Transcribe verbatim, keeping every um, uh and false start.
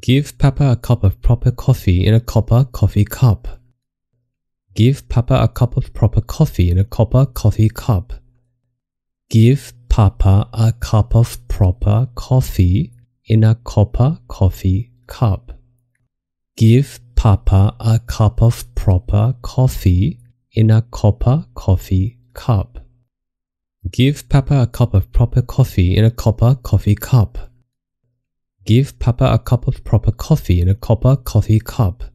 Give Papa a cup of proper coffee in a copper coffee cup. Give Papa a cup of proper coffee in a copper coffee cup. Give Papa a cup of proper coffee in a copper coffee cup. Give Papa a cup of proper coffee in a copper coffee cup. Give Papa a cup of proper coffee in a copper coffee cup. Give Papa a cup of proper coffee in a copper coffee cup.